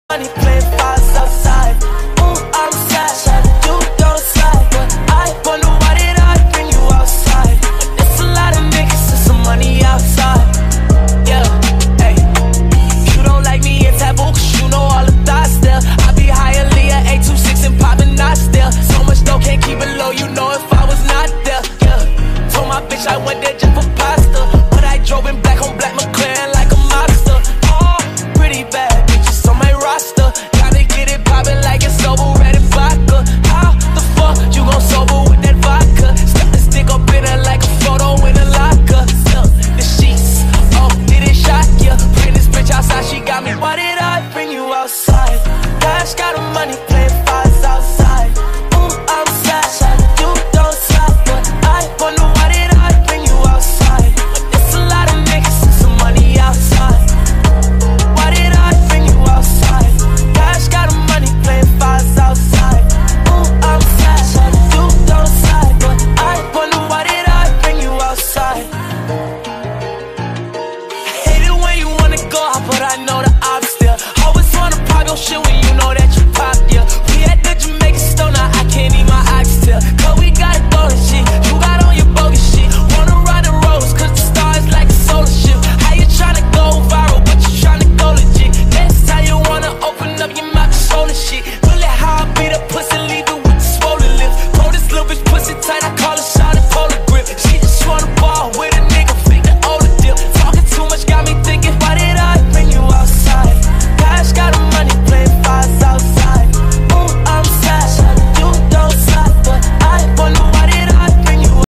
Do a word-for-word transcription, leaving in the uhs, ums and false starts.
money playing files outside. Ooh, I'm sad, sad that you don't slide. But I wonder why did I bring you outside? When there's a lot of niggas and some money outside. Yeah, hey. You don't like me, it's taboo, cause you know all the thoughts still. I be higher, Leah, eight two six and popping not still. So much dough, can't keep it low, you know if I was not there. Yeah, told my bitch I went there just for pasta. But I drove in black on black McLaren like a mobster. Oh, pretty bad bitches on my roster. Gotta get it poppin' like it's sober, red and vodka. How the fuck you gon' sober with that vodka? Stuck the stick up in her like a photo in a locker. Look, the sheets, oh, did it shock ya? Bring this bitch outside, she got me. Why did I bring you outside? Dash got a money plan.